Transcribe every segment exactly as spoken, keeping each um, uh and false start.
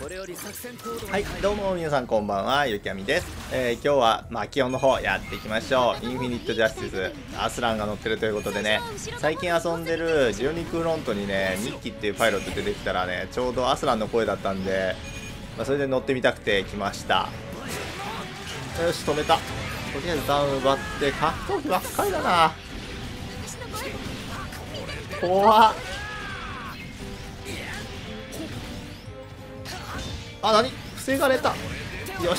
はい、どうも皆さんこんばんは、ゆきあみです。えー、今日は、まあ、基本の方やっていきましょう。インフィニットジャスティス、アスランが乗ってるということでね、最近遊んでるジオニクフロントにね、ニッキっていうパイロット出てきたらね、ちょうどアスランの声だったんで、まあ、それで乗ってみたくて来ました。よし、止めた。とりあえずダウン奪って、格闘技ばっかりだな。怖っ。あ、なに防がれた。よし。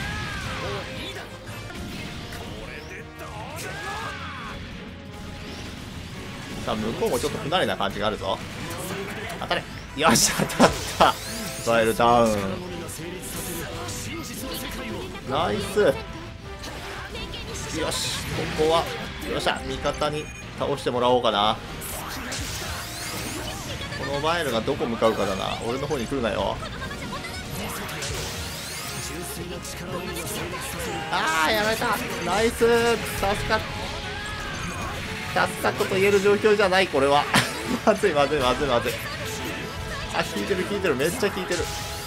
さあ、向こうもちょっと不慣れな感じがあるぞ。当たれ。よし、当たった。バイルダウン。ナイス。よし、ここは、よっしゃ、味方に倒してもらおうかな。このバイルがどこ向かうかだな。俺の方に来るなよ。ああ、やられた。ナイス。助かっ助かったと言える状況じゃない、これは。まずいまずいまずいまずい。あ、効いてる効いてる、めっちゃ効いてる。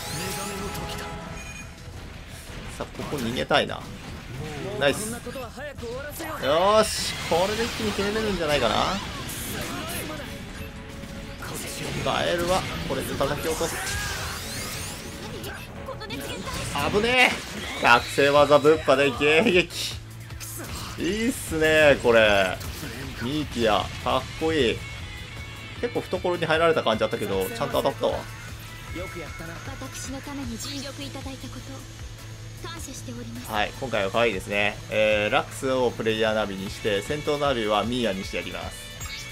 さあ、ここ逃げたいな。ナイス。よーし、これで一気に決めれるんじゃないかな。ガエルはこれで叩き落とす。危ねえ。学生技ぶっぱで迎撃。いいっすねこれ。ミーティアかっこいい。結構懐に入られた感じだったけどちゃんと当たったわ。 私のために尽力いただいたこと感謝しております。 はい、今回は可愛いですね。えー、ラックスをプレイヤーナビにして戦闘ナビはミーヤにしてやります。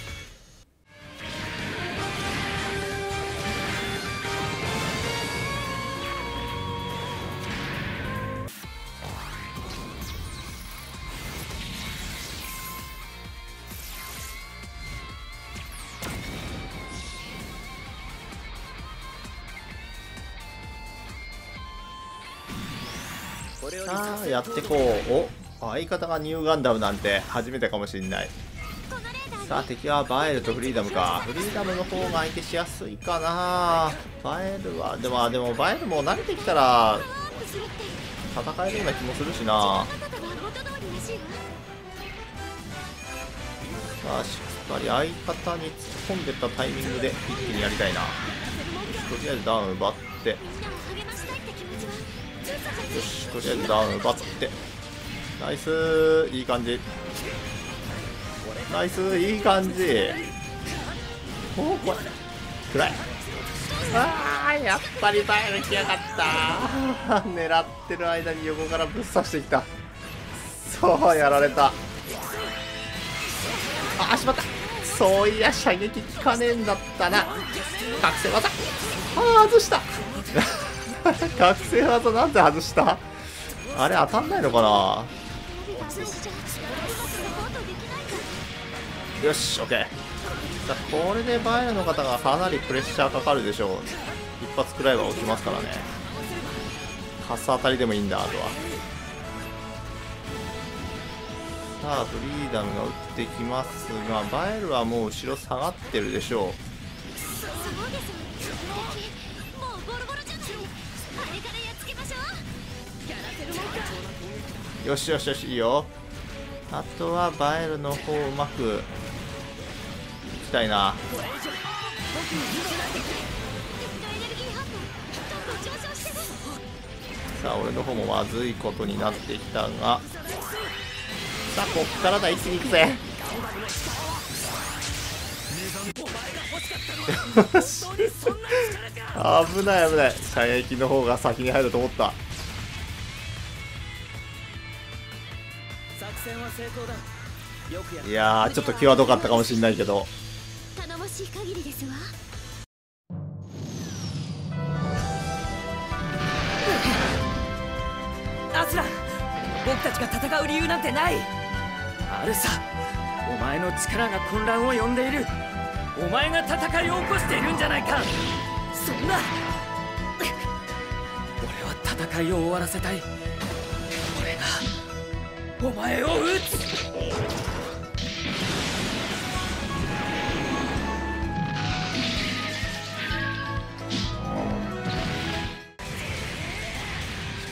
さあやってこう。お、相方がニューガンダムなんて初めてかもしれない。さあ敵はバエルとフリーダムか。フリーダムの方が相手しやすいかな。バエルはでもでもバエルも慣れてきたら戦えるような気もするしな。さあしっかり相方に突っ込んでったタイミングで一気にやりたいな。とりあえずダウン奪って、よし、とりあえずダウン奪って、ナイス。いい感じ、ナイス、いい感じ。おお、怖い、暗い。あー、やっぱりバイル来やがった狙ってる間に横からぶっ刺してきた。そうやられた。あー、しまった。そういや射撃効かねえんだったな。覚醒技、あー、外した覚醒技なんで外した。あれ当たんないのかな。よし、 OK。 さあこれでバイルの方がかなりプレッシャーかかるでしょう。一発くらいは落ちますからね。カス当たりでもいいんだ。あとはさあフリーダムが打ってきますが、バイルはもう後ろ下がってるでしょう。よしよしよし、いいよ。あとはバエルの方うまくいきたいな。さあ俺の方もまずいことになってきたが、さあこっからだ、一気にいくぜ。よし危ない危ない。射撃の方が先に入ると思った。いやーちょっと際どかったかもしれないけど、 頼もしい限りですわ。 アスラン、僕たちが戦う理由なんてない。あるさ。お前の力が混乱を呼んでいる。お前が戦いを起こしているんじゃないか。そんな俺は戦いを終わらせたい。俺がお前を撃つ。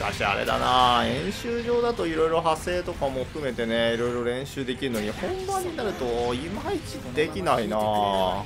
かしあれだな、演習場だといろいろ派生とかも含めてね、いろいろ練習できるのに、本番になるといまいちできないな。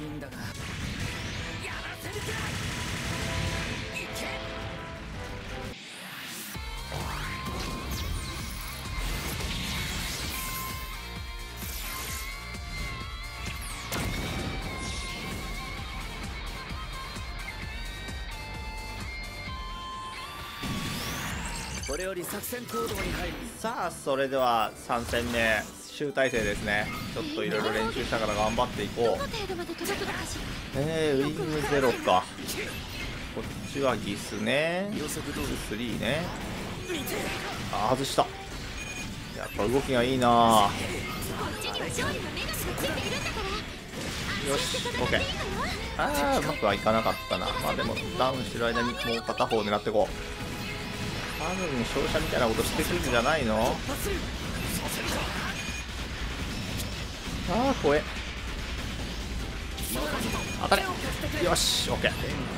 これより作戦行動に入る。 さあそれではさん戦目集大成ですね。ちょっといろいろ練習したから頑張っていこう。えー、ウィングゼロか。こっちはギスね、スリーね。あ、外した。やっぱ動きがいいな。よし OK。 ああうまくはいかなかったな。まあでもダウンしてる間にもう片方狙っていこう。多分照射みたいなことしてくるんじゃないの。ああ怖え。当たれ。よし OK。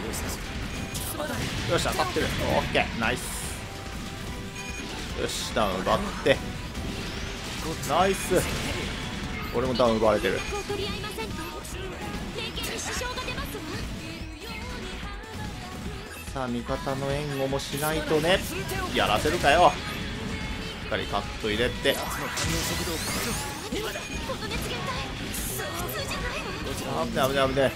よし当たってる OK ナイス。よしダウン奪ってナイス。俺もダウン奪われてる。さあ味方の援護もしないとね。やらせるかよ。しっかりカット入れて、危ね危ね危ね。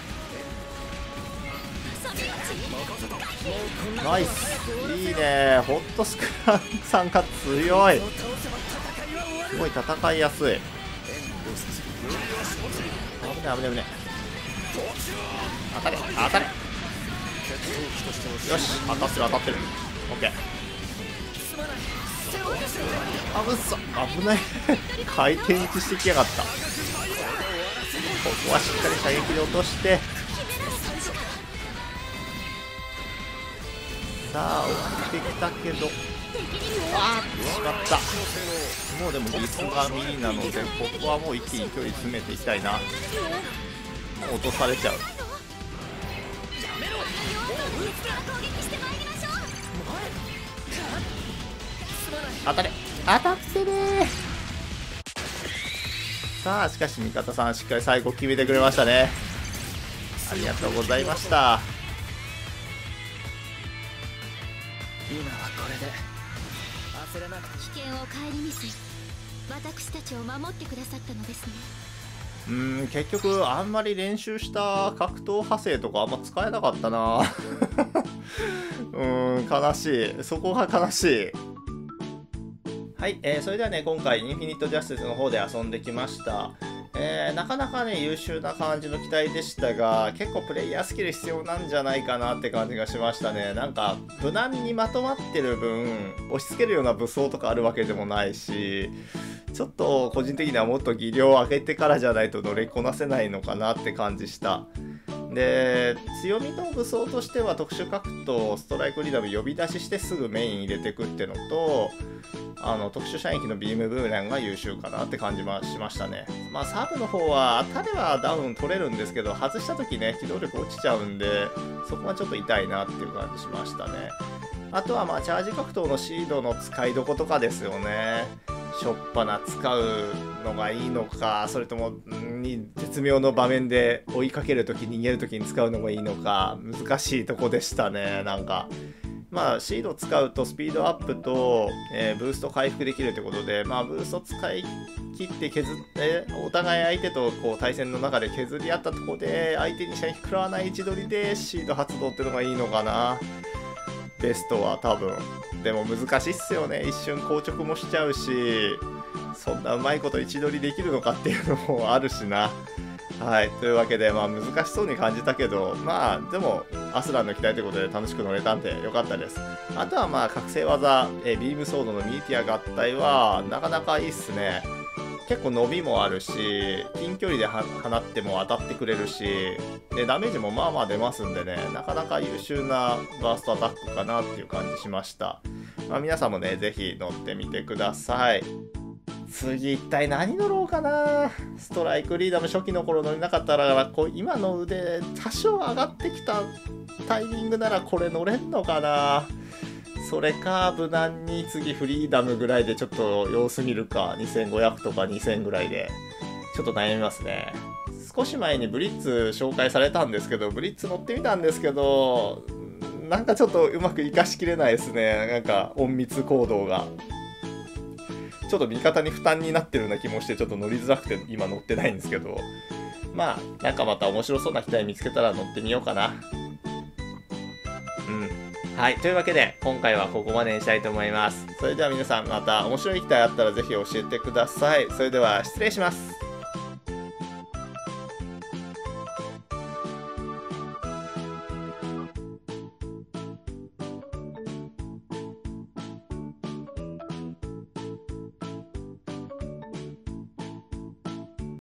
ナイスいいね。ホットスクランさんが強い。すごい戦いやすい。危ね危ね危ね。当たれ当たれ。よし当たってる当たってる OK。 あぶっそ危ない回転打ちしてきやがった。ここはしっかり射撃で落として、さあ落ちてきたけど、あーしまった。もうでもギスがミリなのでここはもう一気に距離詰めていきたいな。もう落とされちゃう。当たれ当たってね。さあしかし味方さんしっかり最後決めてくれましたね。ありがとうございました。 今はこれで焦らなくて。 危険を顧みず私たちを守ってくださったのですね。 うーん結局あんまり練習した格闘派生とかあんま使えなかったなうーん悲しい。そこが悲しい。はい、えー、それではね今回インフィニットジャスティスの方で遊んできました。えー、なかなかね優秀な感じの機体でしたが、結構プレイヤースキル必要なんじゃないかなって感じがしましたね。なんか無難にまとまってる分押し付けるような武装とかあるわけでもないし、ちょっと個人的にはもっと技量を上げてからじゃないと乗りこなせないのかなって感じした。で強みの武装としては特殊格闘ストライクリーダム呼び出ししてすぐメイン入れてくっていうのと、あの特殊射撃のビームブーメランが優秀かなって感じはしましたね。まあサーブの方は当たればダウン取れるんですけど、外した時ね機動力落ちちゃうんでそこはちょっと痛いなっていう感じしましたね。あとはまあチャージ格闘のシードの使いどことかですよね。しょっぱな使うのがいいのか、それともに絶妙の場面で追いかけるとき逃げるときに使うのがいいのか難しいとこでしたね。なんかまあシード使うとスピードアップと、えー、ブースト回復できるということで、まあブースト使い切って削ってお互い相手とこう対戦の中で削り合ったところで相手に射撃食らわない位置取りでシード発動っていうのがいいのかな。ベストは多分。でも難しいっすよね。一瞬硬直もしちゃうし、そんなうまいこと位置取りできるのかっていうのもあるしな。はい、というわけで、まあ難しそうに感じたけど、まあでもアスランの機体ということで楽しく乗れたんでよかったです。あとはまあ覚醒技、えビームソードのミーティア合体はなかなかいいっすね。結構伸びもあるし、近距離で放っても当たってくれるし、でダメージもまあまあ出ますんでね、なかなか優秀なバーストアタックかなっていう感じしました。まあ、皆さんもね、ぜひ乗ってみてください。次一体何乗ろうかな。ストライクリーダーの初期の頃乗れなかったら、こう今の腕多少上がってきたタイミングならこれ乗れんのかな。 それか無難に次フリーダムぐらいでちょっと様子見るか、にせんごひゃくとかにせんぐらいでちょっと悩みますね。少し前にブリッツ紹介されたんですけど、ブリッツ乗ってみたんですけど、なんかちょっとうまく活かしきれないですね。なんか隠密行動がちょっと味方に負担になってるような気もして、ちょっと乗りづらくて今乗ってないんですけど、まあなんかまた面白そうな機体見つけたら乗ってみようかな。うん、はい、というわけで今回はここまでにしたいと思います。それでは皆さん、また面白い機体あったらぜひ教えてください。それでは失礼します。